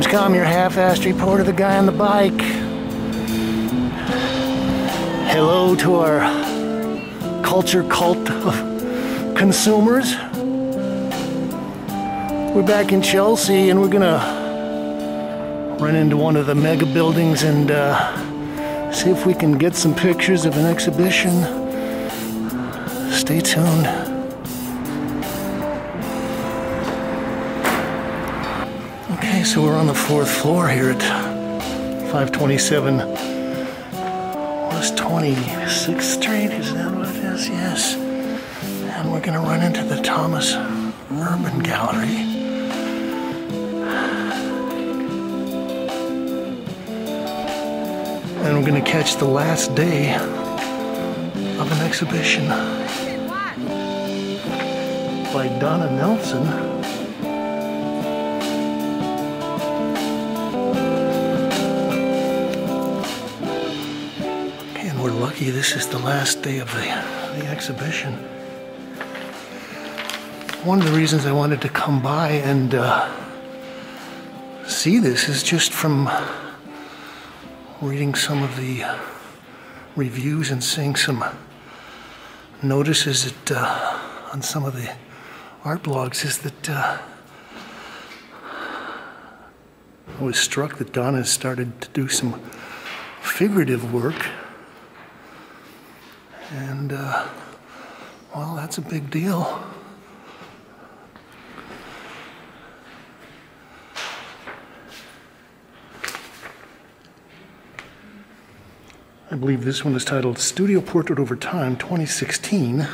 Kalm, your half-assed report of the guy on the bike. Hello to our culture cult of consumers. We're back in Chelsea and we're gonna run into one of the mega buildings and see if we can get some pictures of an exhibition. Stay tuned. Okay, so we're on the 4th floor here at 527 West 26th Street. Is that what it is? Yes. And we're gonna run into the Thomas Erben Gallery. And we're going to catch the last day of an exhibition by Dona Nelson. Okay, and we're lucky this is the last day of the exhibition. One of the reasons I wanted to come by and see this is just from reading some of the reviews and seeing some notices that, on some of the art blogs is that I was struck that Donna has started to do some figurative work, and well, that's a big deal. I believe this one is titled Studio Portrait Over Time 2016.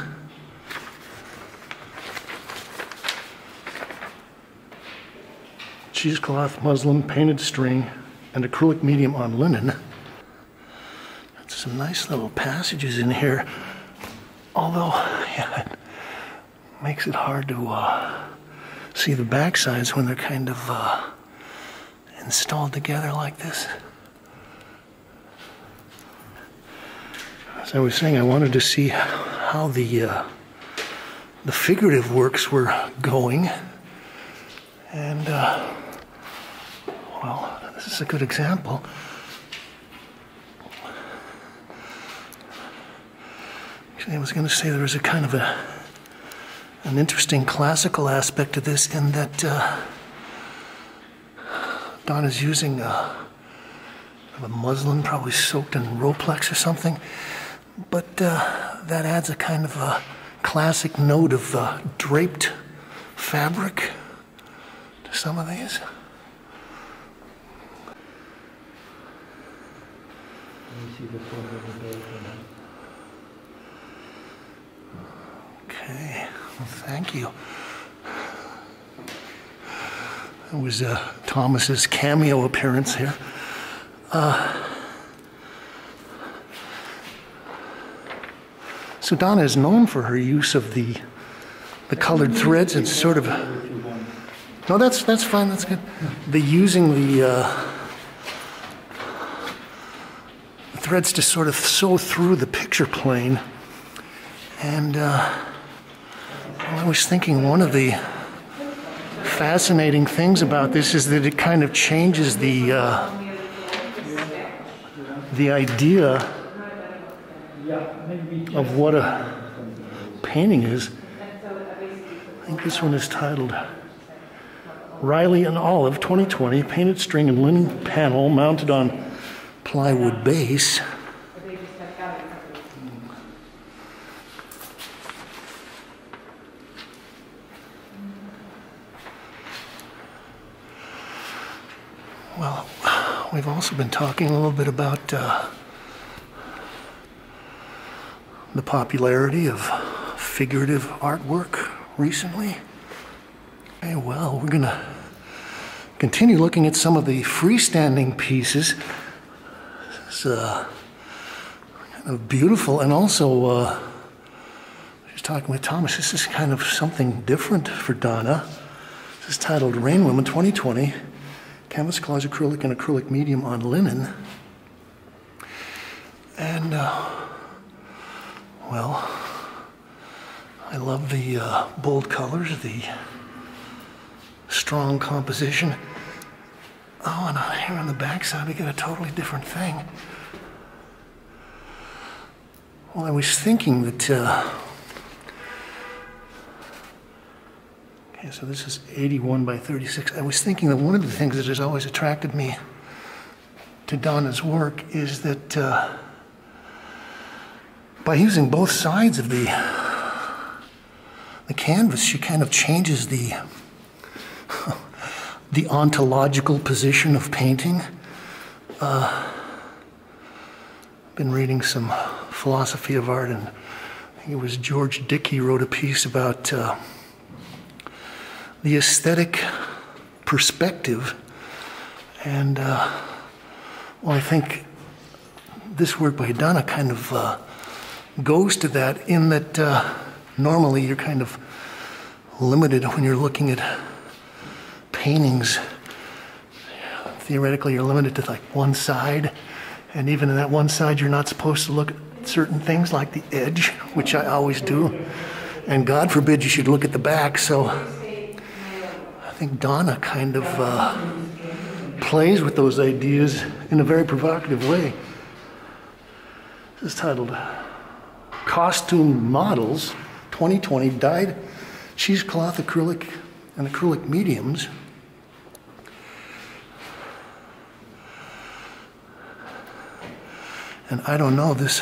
Cheesecloth, muslin, painted string, and acrylic medium on linen. That's some nice little passages in here. Although, yeah, it makes it hard to see the backsides when they're kind of installed together like this. As I was saying, I wanted to see how the figurative works were going, and well, this is a good example. Actually, I was going to say there was a kind of an interesting classical aspect to this, in that Donna's using a muslin, probably soaked in Roplex or something. But that adds a kind of a classic note of draped fabric to some of these. Okay, well, thank you. That was Thomas's cameo appearance here. So Donna is known for her use of the colored threads and sort of. No, that's fine. That's good. The using the threads to sort of sew through the picture plane, and I was thinking one of the fascinating things about this is that it kind of changes the idea of what a painting is. I think this one is titled Riley and Olive 2020, painted string and linen panel mounted on plywood base. Well, we've also been talking a little bit about the popularity of figurative artwork recently. Okay, well, we're gonna continue looking at some of the freestanding pieces. It's kind of beautiful, and also just talking with Thomas, this is kind of something different for Donna. This is titled Rain Women 2020, canvas, collage, acrylic, and acrylic medium on linen. And well, I love the bold colors, the strong composition. Oh, and here on the back side, we get a totally different thing. Well, I was thinking that, okay, so this is 81 by 36. I was thinking that one of the things that has always attracted me to Dona's work is that by using both sides of the canvas, she kind of changes the ontological position of painting. Been reading some philosophy of art, and I think it was George Dickey wrote a piece about the aesthetic perspective, and well, I think this work by Dona kind of goes to that, in that normally you're kind of limited when you're looking at paintings. Theoretically, you're limited to like one side, and even in that one side, you're not supposed to look at certain things like the edge, which I always do, and God forbid you should look at the back. So I think Dona kind of plays with those ideas in a very provocative way. This is titled Costume Models 2020, Dyed Cheesecloth Acrylic and Acrylic Mediums. And I don't know, this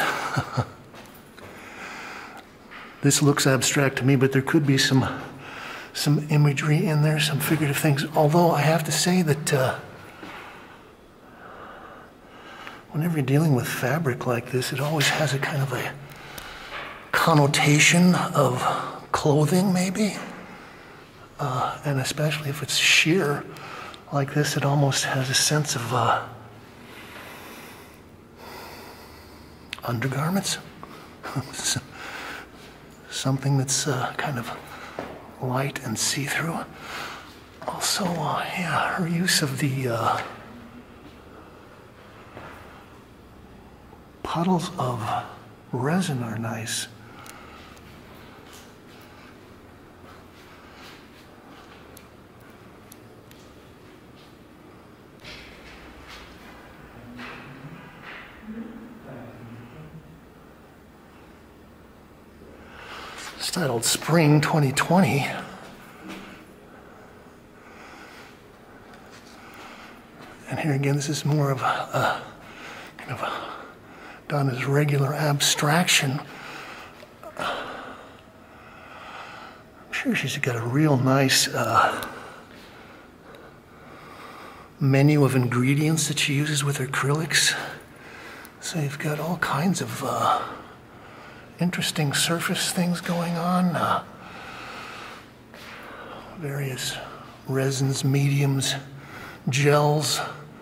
this looks abstract to me, but there could be some imagery in there, some figurative things. Although I have to say that whenever you're dealing with fabric like this, it always has a kind of a connotation of clothing, maybe. And especially if it's sheer like this, it almost has a sense of undergarments. Something that's kind of light and see-through. Also, yeah, her use of the puddles of resin are nice. It's titled Spring 2020. And here again, this is more of a kind of Dona's regular abstraction. I'm sure she's got a real nice menu of ingredients that she uses with her acrylics. So you've got all kinds of interesting surface things going on. Various resins, mediums, gels.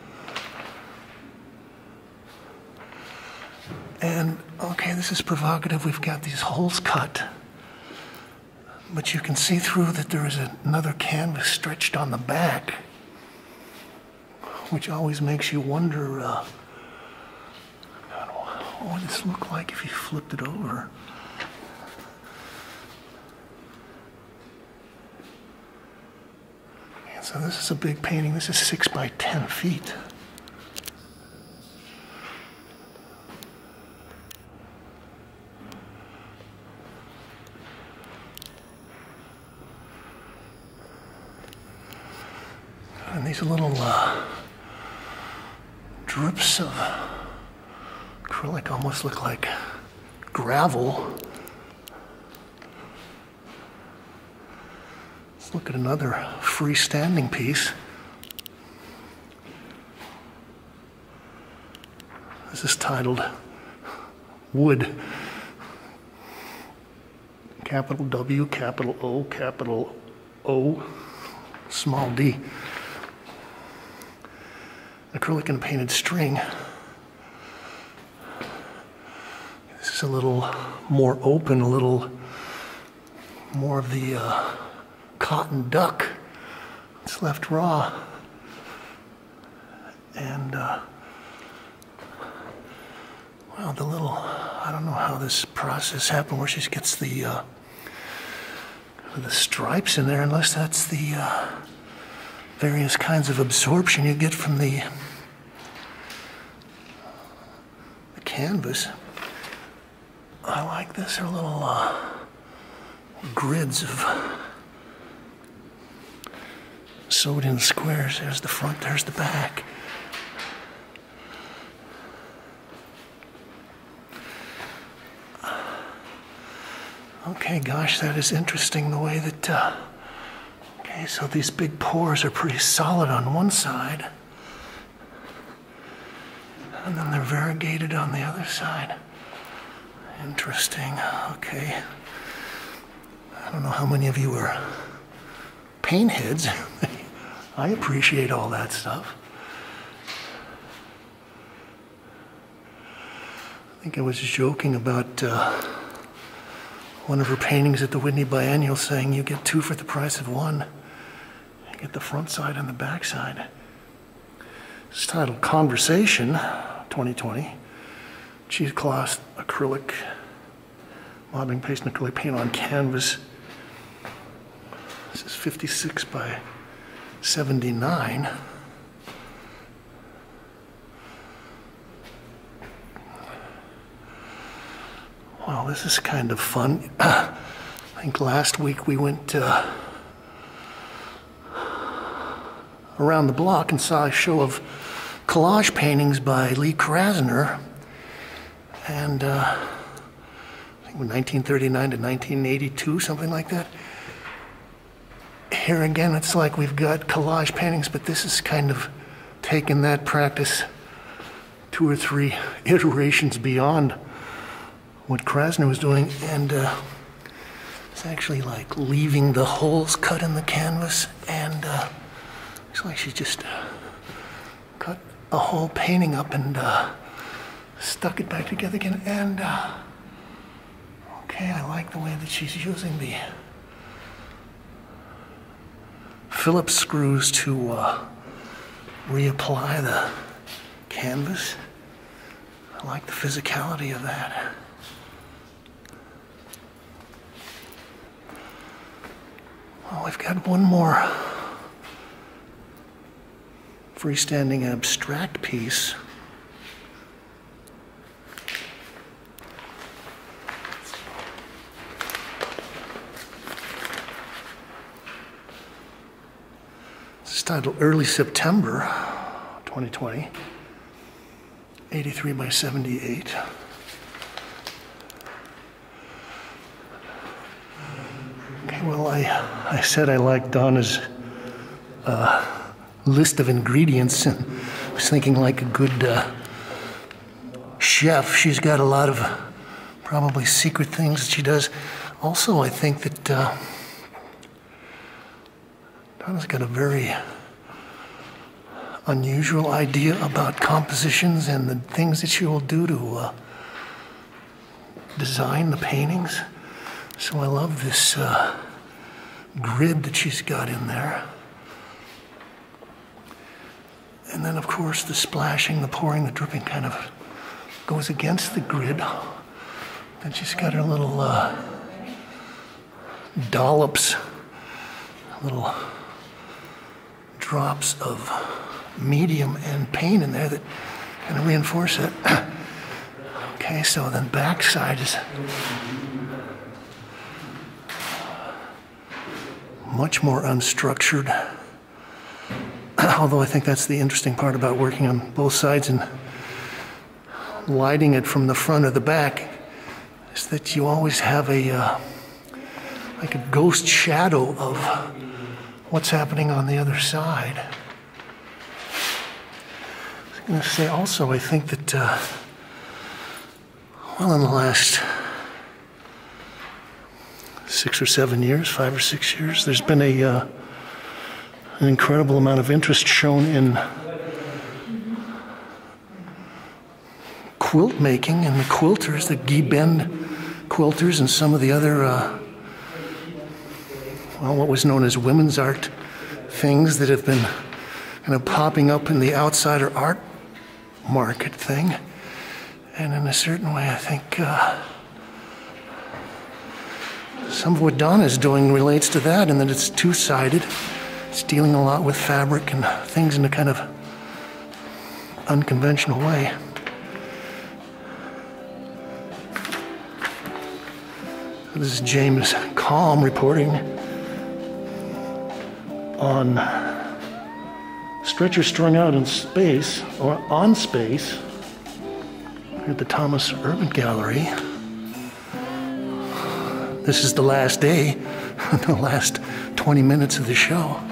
And, okay, this is provocative. We've got these holes cut. But you can see through that there is another canvas stretched on the back, which always makes you wonder, God, what would this look like if you flipped it over? And so this is a big painting. This is 6 by 10 feet. And these little drips of acrylic almost look like gravel. Let's look at another freestanding piece. This is titled Wood. Capital W, capital O, small d. Acrylic and painted string. This is a little more open, a little more of the cotton duck. It's left raw. And, well, the little, I don't know how this process happened where she gets the stripes in there, unless that's the various kinds of absorption you get from the canvas. I like this. They're little grids of sewed in squares. There's the front, there's the back. Okay, gosh, that is interesting the way that, okay, so these big pores are pretty solid on one side, and then they're variegated on the other side. Interesting, okay. I don't know how many of you are paint heads. I appreciate all that stuff. I think I was joking about one of her paintings at the Whitney Biennial saying you get two for the price of one. You get the front side and the back side. It's titled Conversation, 2020. Cheesecloth acrylic, modeling paste and acrylic paint on canvas. This is 56 by 79. Well, this is kind of fun. I think last week we went around the block and saw a show of collage paintings by Lee Krasner, and I think 1939 to 1982, something like that. Here again, it's like we've got collage paintings, but this is kind of taking that practice 2 or 3 iterations beyond what Krasner was doing, and it's actually like leaving the holes cut in the canvas, and it's like she just cut a whole painting up and stuck it back together again. And okay, I like the way that she's using the Phillips screws to reapply the canvas. I like the physicality of that. Well, I've got one more freestanding abstract piece. It's titled Early September 2020, 83 by 78. Okay, well, I said I liked Donna's list of ingredients, and I was thinking like a good chef, she's got a lot of probably secret things that she does. Also, I think that Donna's got a very unusual idea about compositions and the things that she will do to design the paintings. So I love this grid that she's got in there. And then, of course, the splashing, the pouring, the dripping kind of goes against the grid. Then she's got her little dollops, little drops of medium and paint in there that kind of reinforce it. Okay, so then backside is much more unstructured. Although I think that's the interesting part about working on both sides and lighting it from the front or the back, is that you always have a like a ghost shadow of what's happening on the other side. I was going to say also, I think that well, in the last 6 or 7 years, 5 or 6 years, there's been an incredible amount of interest shown in quilt making and the quilters, the Guy Bend quilters, and some of the other, well, what was known as women's art things that have been kind of popping up in the outsider art market thing. And in a certain way, I think some of what Donna's doing relates to that, and that it's two-sided. It's dealing a lot with fabric and things in a kind of unconventional way. This is James Kalm reporting on stretchers strung out in space, or on space, at the Thomas Erben Gallery. This is the last day, the last 20 minutes of the show.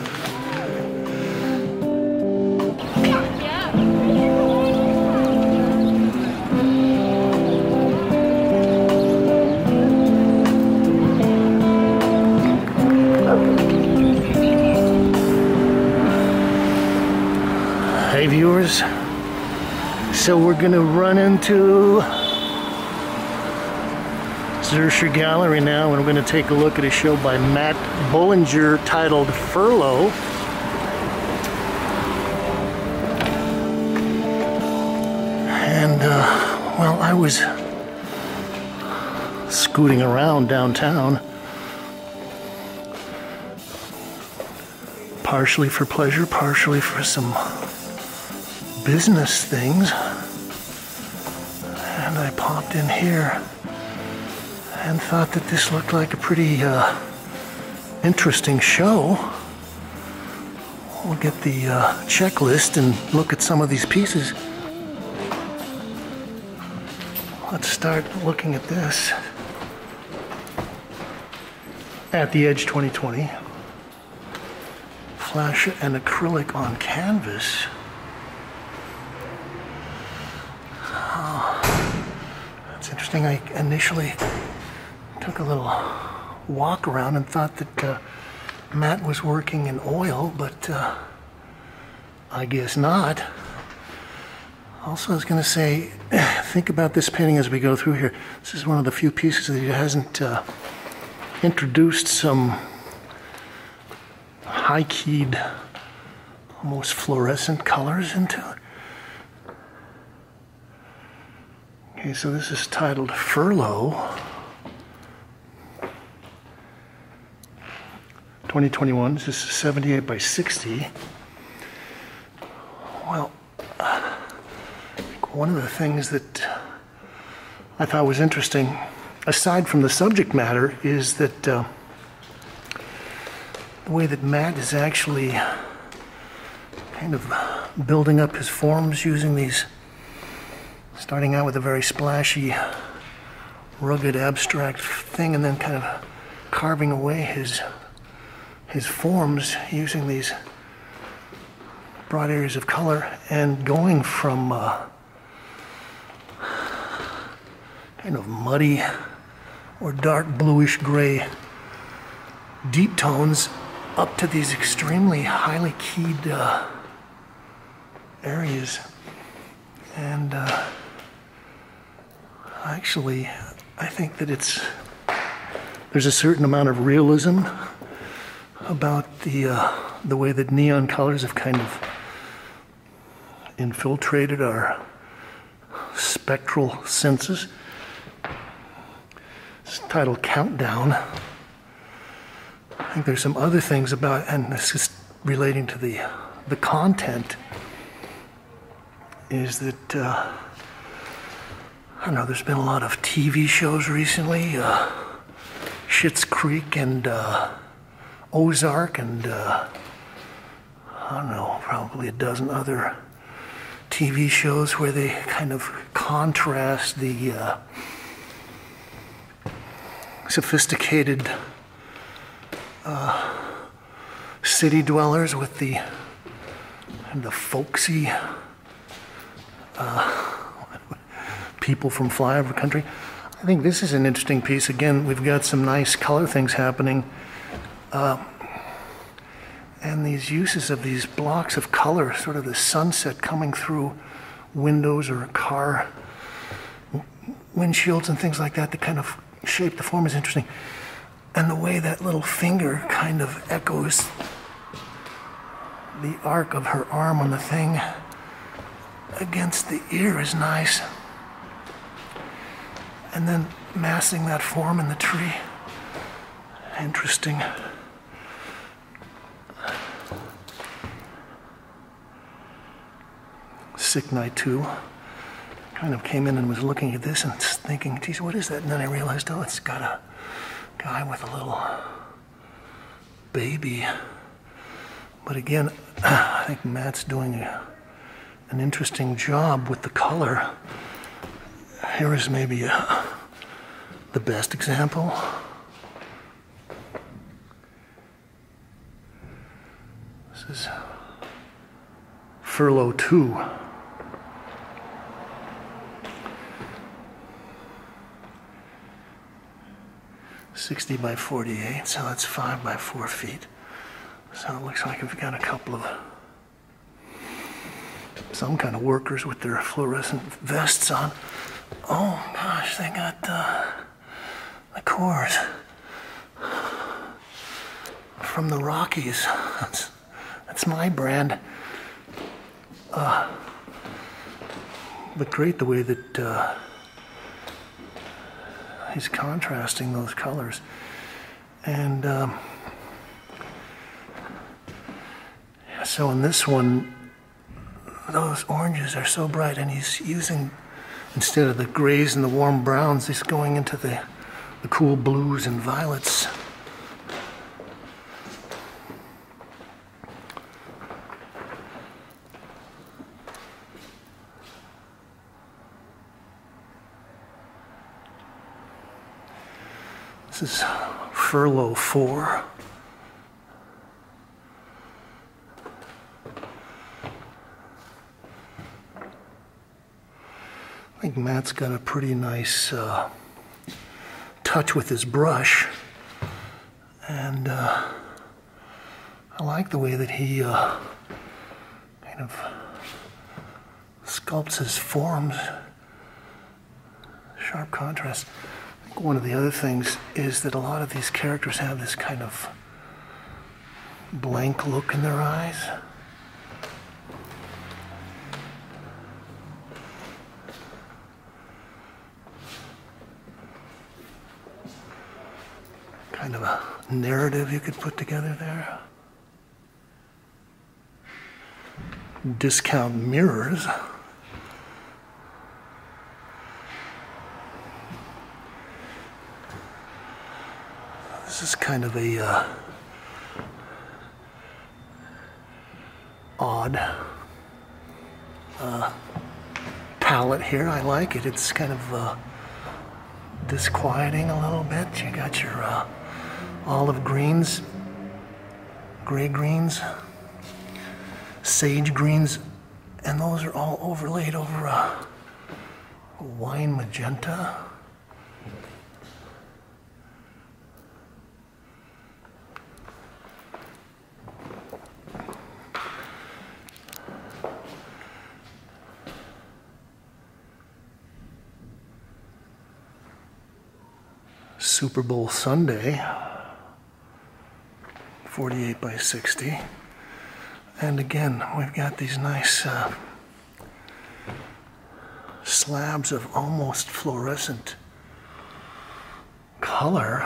Hey viewers, so we're gonna run into Zurcher Gallery now, and we're going to take a look at a show by Matt Bollinger titled Furlough. And, well, I was scooting around downtown, partially for pleasure, partially for some business things, and I popped in here and thought that this looked like a pretty interesting show. We'll get the checklist and look at some of these pieces. Let's start looking at this. At the Edge 2020. Flash and acrylic on canvas. Oh, that's interesting. I initially took a little walk around and thought that Matt was working in oil, but I guess not. Also, I was going to say, think about this painting as we go through here. This is one of the few pieces that he hasn't introduced some high-keyed, almost fluorescent colors into. Okay, so this is titled Furlough. 2021, this is 78 by 60. Well, I think one of the things that I thought was interesting, aside from the subject matter, is that the way that Matt is actually kind of building up his forms using these, starting out with a very splashy, rugged, abstract thing, and then kind of carving away his forms using these broad areas of color, and going from kind of muddy or dark bluish gray deep tones up to these extremely highly keyed areas. And actually, I think that there's a certain amount of realism about the way that neon colors have kind of infiltrated our spectral senses. It's titled Countdown. I think there's some other things about, and this is relating to the content, is that I don't know, there's been a lot of TV shows recently, Schitt's Creek and Ozark, and I don't know, probably a dozen other TV shows where they kind of contrast the sophisticated city dwellers with the folksy people from flyover country. I think this is an interesting piece. Again, we've got some nice color things happening. And these uses of these blocks of color, sort of the sunset coming through windows or car windshields and things like that kind of shape the form is interesting. And the way that little finger kind of echoes the arc of her arm on the thing against the ear is nice. And then massing that form in the tree. Interesting. sick night too. Kind of came in and was looking at this and thinking, geez, what is that? And then I realized, oh, it's got a guy with a little baby. But again, I think Matt's doing an interesting job with the color. Here is maybe the best example. This is Furlough 2. $60 by $48, so that's 5 by 4 feet. So it looks like we've got a couple of some kind of workers with their fluorescent vests on. Oh gosh, they got the cores from the Rockies. That's my brand. But great the way that he's contrasting those colors. And so in this one, those oranges are so bright, and he's using, instead of the grays and the warm browns, he's going into the cool blues and violets. This is Furlough 4. I think Matt's got a pretty nice touch with his brush, and I like the way that he kind of sculpts his forms. Sharp contrast. I think one of the other things is that a lot of these characters have this kind of blank look in their eyes. Kind of a narrative you could put together there. Discount mirrors. This is kind of a odd palette here. I like it. It's kind of disquieting a little bit. You got your olive greens, gray greens, sage greens, and those are all overlaid over a wine magenta. Super Bowl Sunday, 48 by 60. And again, we've got these nice slabs of almost fluorescent color.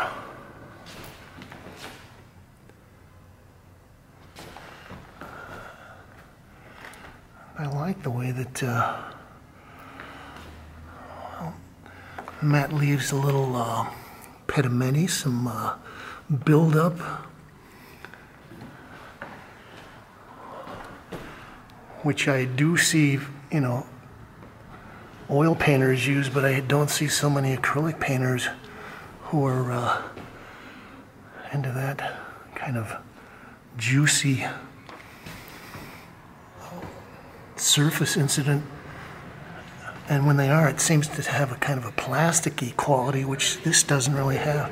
I like the way that Matt leaves a little pedimenti, some build-up. Which I do see, you know, oil painters use, but I don't see so many acrylic painters who are into that kind of juicy surface incident. And when they are, it seems to have a kind of a plasticky quality, which this doesn't really have.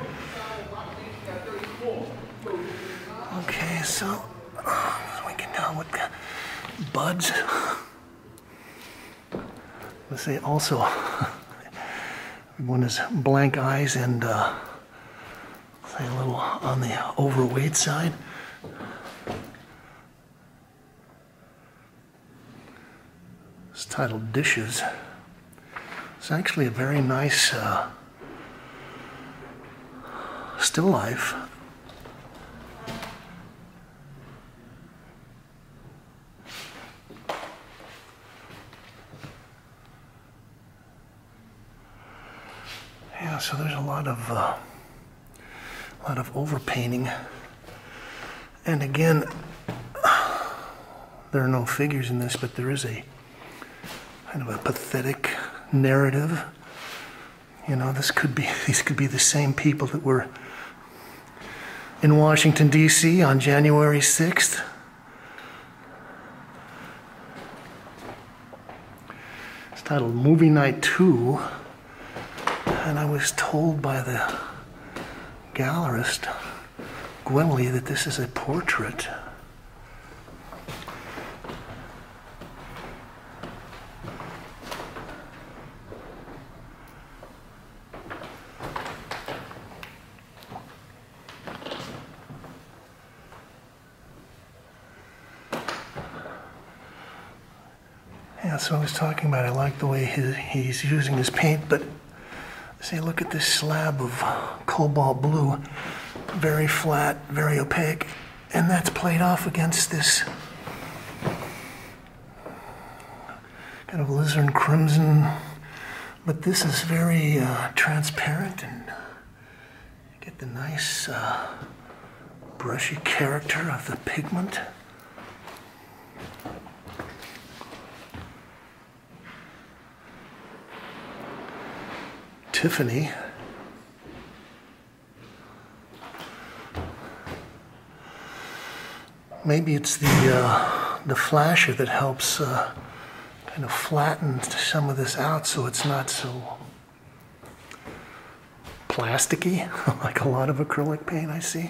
Okay, so we can tell what buds. Let's say also one is blank eyes and say a little on the overweight side. It's titled Dishes. It's actually a very nice still life. Yeah, so there's a lot of overpainting. And again, there are no figures in this, but there is a kind of a pathetic narrative. You know, these could be the same people that were in Washington, D.C. on January 6th. It's titled Movie Night 2, and I was told by the gallerist, Gwendolyn, that this is a portrait. Yeah, so I was talking about, I like the way he's using his paint, but see, look at this slab of cobalt blue, very flat, very opaque, and that's played off against this kind of alizarin crimson, but this is very transparent, and you get the nice brushy character of the pigment. Tiffany. Maybe it's the flasher that helps kind of flatten some of this out so it's not so plasticky like a lot of acrylic paint I see.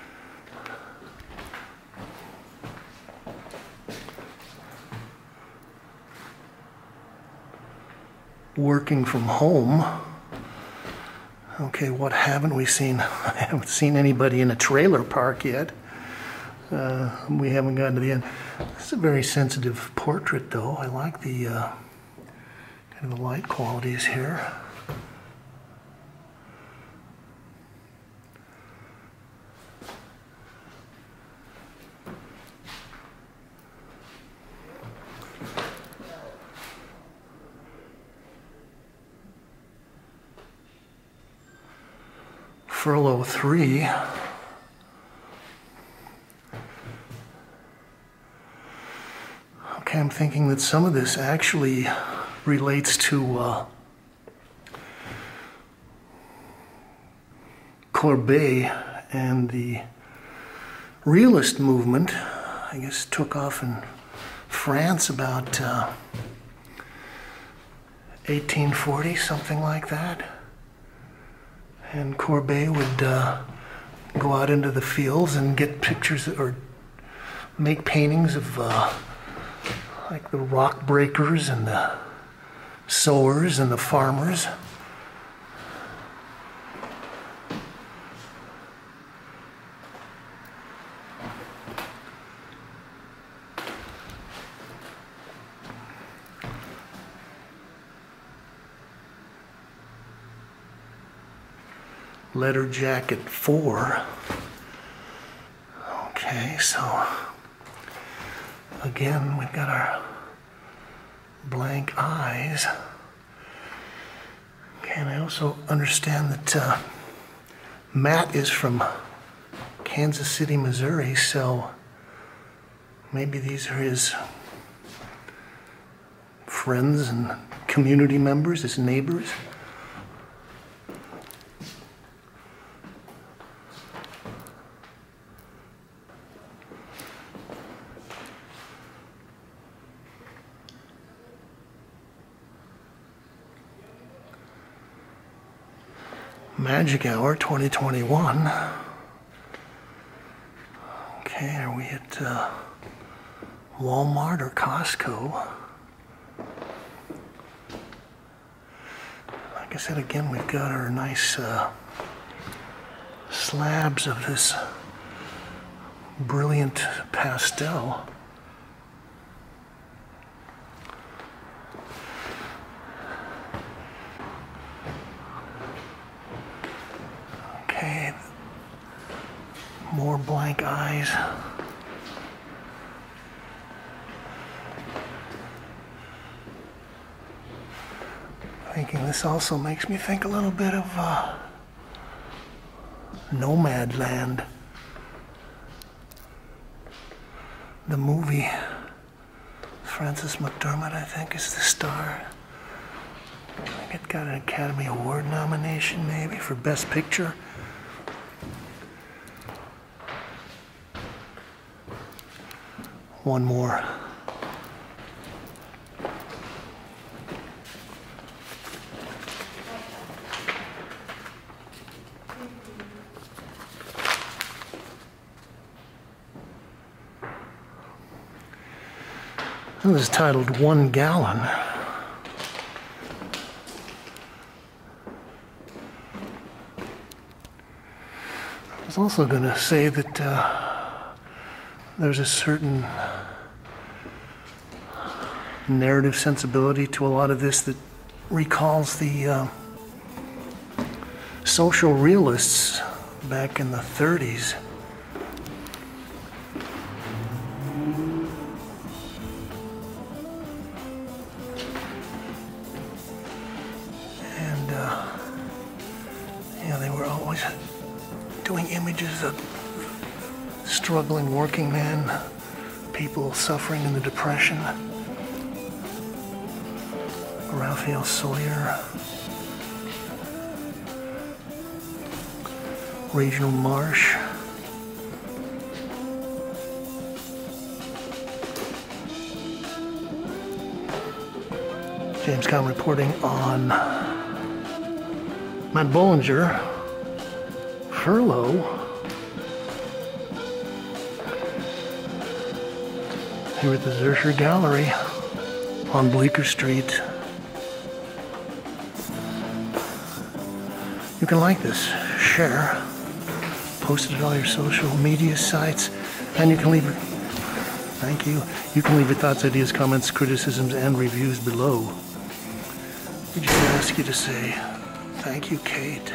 Working from home. Okay, what haven't we seen? I haven't seen anybody in a trailer park yet. We haven't gotten to the end. This is a very sensitive portrait, though. I like the kind of the light qualities here. Furlough 3. Okay, I'm thinking that some of this actually relates to Courbet and the realist movement. I guess took off in France about 1840, something like that. And Courbet would go out into the fields and get pictures or make paintings of like the rock breakers and the sowers and the farmers. Letter Jacket 4. Okay, so again, we've got our blank eyes. Okay, and I also understand that Matt is from Kansas City, Missouri, so maybe these are his friends and community members, his neighbors. Magic Hour 2021. Okay, are we at Walmart or Costco? Like I said, again, we've got our nice slabs of this brilliant pastel. Okay, more blank eyes. Thinking This also makes me think a little bit of Nomadland. The movie. Frances McDormand, I think, is the star. I think it got an Academy Award nomination, maybe, for Best Picture. One more. This is titled 1 Gallon. I was also going to say that there's a certain narrative sensibility to a lot of this that recalls the social realists back in the 30s. They were always doing images of struggling working men, people suffering in the Depression. Raphael Sawyer, Reginald Marsh. James Kalm reporting on Matt Bollinger, Furlough, here at the Zurcher Gallery on Bleecker Street. You can like this, share, post it at all your social media sites, and you can leave, thank you, you can leave your thoughts, ideas, comments, criticisms, and reviews below. We just ask you to say, thank you, Kate.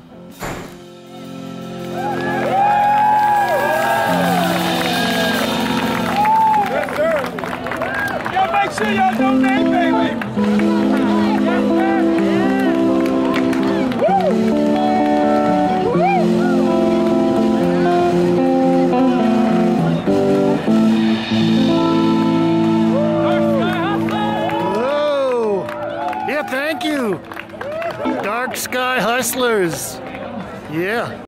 Yes, sir. Y'all make sure y'all donate, baby. Hello. Yeah, thank you. Dark Sky Hustlers. Yeah.